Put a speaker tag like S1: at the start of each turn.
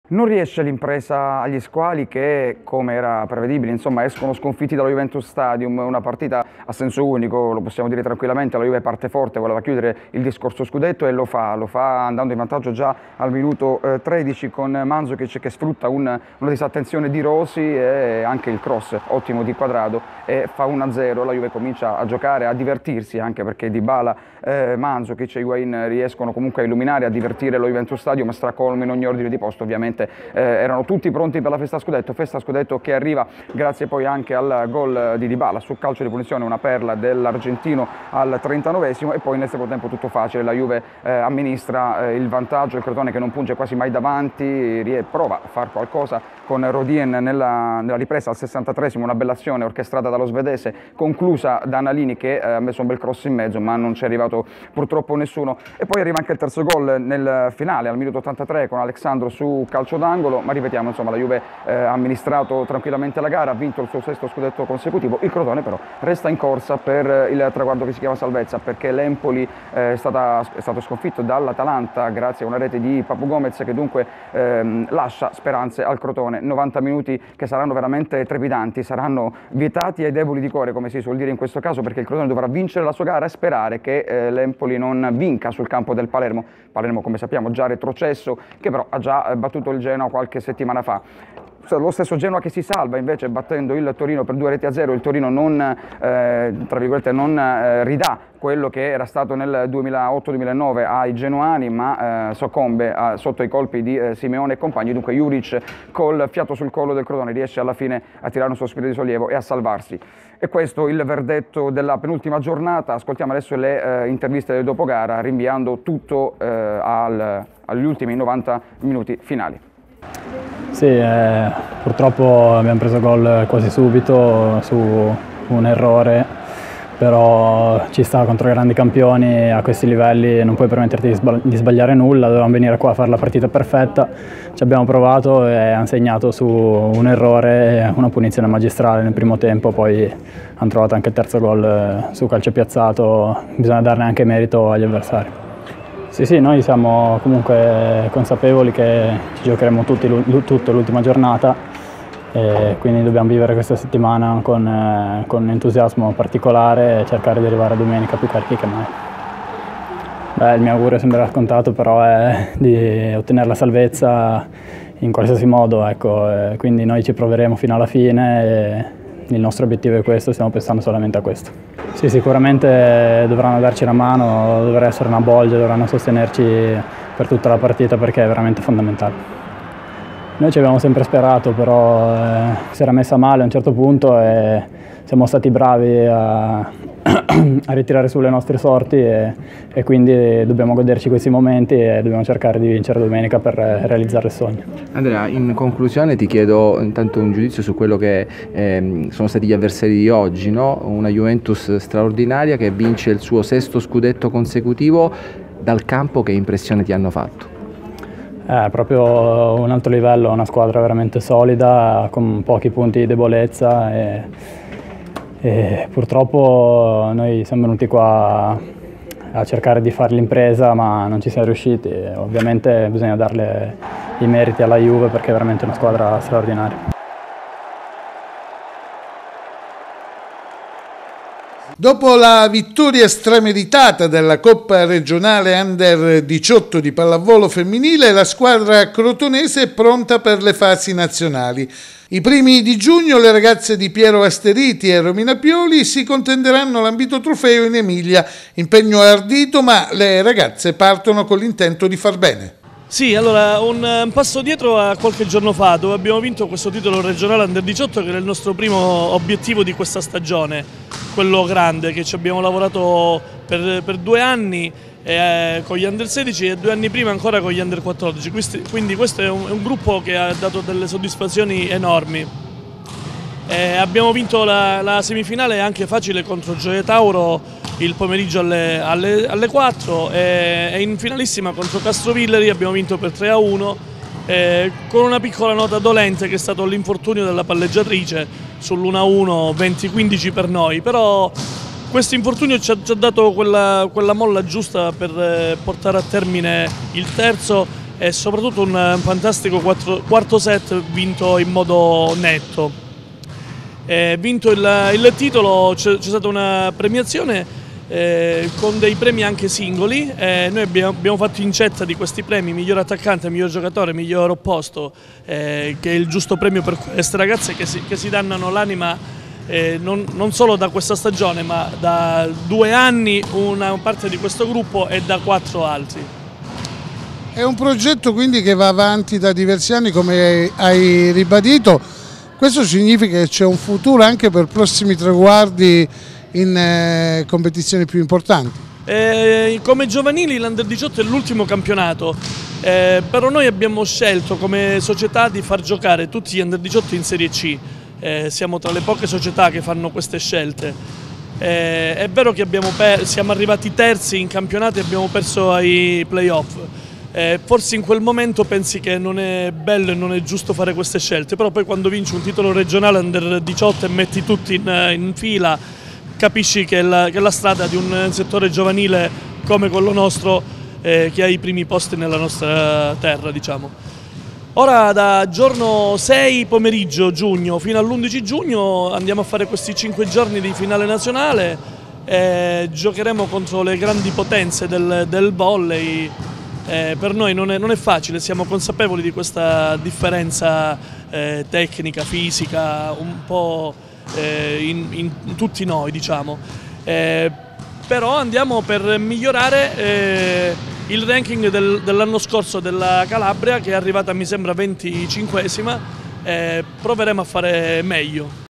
S1: Non riesce l'impresa agli squali che, come era prevedibile, insomma, escono sconfitti dallo Juventus Stadium, una partita a senso unico, lo possiamo dire tranquillamente, la Juve parte forte, voleva chiudere il discorso scudetto e lo fa andando in vantaggio già al minuto 13 con Mandzukic che sfrutta una disattenzione di Rossi e anche il cross ottimo di Quadrado e fa 1-0, la Juve comincia a giocare, a divertirsi anche perché Dybala, Mandzukic e Higuain riescono comunque a illuminare, a divertire lo Juventus Stadium, stracolmo in ogni ordine di posto ovviamente. Erano tutti pronti per la festa scudetto che arriva grazie poi anche al gol di Dybala su calcio di punizione, una perla dell'argentino al 39esimo e poi nel secondo tempo tutto facile, la Juve amministra il vantaggio, il Crotone che non punge quasi mai davanti, prova a fare qualcosa con Rodien nella ripresa al 63esimo, una bella azione orchestrata dallo svedese, conclusa da Nalini che ha messo un bel cross in mezzo ma non ci è arrivato purtroppo nessuno e poi arriva anche il terzo gol nel finale al minuto 83 con Alexandro su calcio d'angolo, ma ripetiamo insomma la Juve ha amministrato tranquillamente la gara, ha vinto il suo sesto scudetto consecutivo, il Crotone però resta in corsa per il traguardo che si chiama salvezza perché l'Empoli è stato sconfitto dall'Atalanta grazie a una rete di Papu Gomez che dunque lascia speranze al Crotone. 90 minuti che saranno veramente trepidanti, saranno vietati ai deboli di cuore come si suol dire in questo caso perché il Crotone dovrà vincere la sua gara e sperare che l'Empoli non vinca sul campo del Palermo, come sappiamo già retrocesso che però ha già battuto il Genoa qualche settimana fa. Lo stesso Genoa che si salva invece battendo il Torino per 2-0, il Torino non, tra virgolette, non ridà quello che era stato nel 2008-2009 ai genoani ma soccombe sotto i colpi di Simeone e compagni, dunque Juric col fiato sul collo del Crotone riesce alla fine a tirare un sospiro di sollievo e a salvarsi. E questo il verdetto della penultima giornata, ascoltiamo adesso le interviste del dopogara rinviando tutto agli ultimi 90 minuti finali.
S2: Sì, purtroppo abbiamo preso gol quasi subito su un errore, però ci sta contro i grandi campioni a questi livelli, non puoi permetterti di sbagliare nulla, dovevamo venire qua a fare la partita perfetta, ci abbiamo provato e hanno segnato su un errore, una punizione magistrale nel primo tempo, poi hanno trovato anche il terzo gol su calcio piazzato, bisogna darne anche merito agli avversari. Sì, noi siamo comunque consapevoli che ci giocheremo tutta l'ultima giornata e quindi dobbiamo vivere questa settimana con entusiasmo particolare e cercare di arrivare a domenica più carichi che mai. Il mio augurio sembrerà scontato, però è di ottenere la salvezza in qualsiasi modo, ecco, quindi noi ci proveremo fino alla fine e il nostro obiettivo è questo, stiamo pensando solamente a questo. Sì, sicuramente dovranno darci la mano, dovrà essere una bolgia, dovranno sostenerci per tutta la partita perché è veramente fondamentale. Noi ci abbiamo sempre sperato, però si era messa male a un certo punto e siamo stati bravi a ritirare sulle nostre sorti e quindi dobbiamo goderci questi momenti e dobbiamo cercare di vincere domenica per realizzare il sogno.
S3: Andrea, in conclusione ti chiedo intanto un giudizio su quello che sono stati gli avversari di oggi, no? Una Juventus straordinaria che vince il suo sesto scudetto consecutivo. Dal campo che impressione ti hanno fatto?
S2: Proprio un alto livello, una squadra veramente solida con pochi punti di debolezza e purtroppo noi siamo venuti qua a cercare di fare l'impresa ma non ci siamo riusciti. Ovviamente bisogna darle i meriti alla Juve perché è veramente una squadra straordinaria.
S4: Dopo la vittoria strameritata della Coppa regionale Under 18 di pallavolo femminile, la squadra crotonese è pronta per le fasi nazionali. I primi di giugno le ragazze di Piero Asteriti e Romina Pioli si contenderanno l'ambito trofeo in Emilia. Impegno ardito, ma le ragazze partono con l'intento di far bene.
S5: Sì, allora un passo dietro a qualche giorno fa dove abbiamo vinto questo titolo regionale Under 18 che era il nostro primo obiettivo di questa stagione, quello grande che ci abbiamo lavorato per 2 anni con gli Under 16 e 2 anni prima ancora con gli Under 14, quindi questo è un gruppo che ha dato delle soddisfazioni enormi. Abbiamo vinto la semifinale anche facile contro Gioia Tauro il pomeriggio alle 4 e in finalissima contro Castrovillari abbiamo vinto per 3-1 con una piccola nota dolente che è stato l'infortunio della palleggiatrice sull'1-1 20-15 per noi, però questo infortunio ci ha dato quella molla giusta per portare a termine il terzo e soprattutto un fantastico quarto set vinto in modo netto. Vinto il titolo c'è stata una premiazione con dei premi anche singoli. Noi abbiamo fatto incetta di questi premi: miglior attaccante, miglior giocatore, miglior opposto, che è il giusto premio per queste ragazze che si dannano l'anima non solo da questa stagione, ma da 2 anni una parte di questo gruppo e da 4 altri.
S4: È un progetto quindi che va avanti da diversi anni, come hai ribadito. Questo significa che c'è un futuro anche per prossimi traguardi in competizioni più importanti?
S5: Come giovanili l'Under 18 è l'ultimo campionato, però noi abbiamo scelto come società di far giocare tutti gli Under 18 in Serie C. Siamo tra le poche società che fanno queste scelte. È vero che siamo arrivati terzi in campionato e abbiamo perso ai playoff. Forse in quel momento pensi che non è bello e non è giusto fare queste scelte, però poi quando vinci un titolo regionale Under 18 e metti tutti in fila, capisci che è la strada di un settore giovanile come quello nostro, che ha i primi posti nella nostra terra, diciamo. Ora da giorno 6 pomeriggio giugno fino all'11 giugno andiamo a fare questi 5 giorni di finale nazionale e giocheremo contro le grandi potenze del volley. Per noi non è facile, siamo consapevoli di questa differenza tecnica, fisica, un po' in tutti noi, diciamo. Però andiamo per migliorare il ranking dell'anno scorso della Calabria, che è arrivata mi sembra 25esima. Proveremo a fare meglio.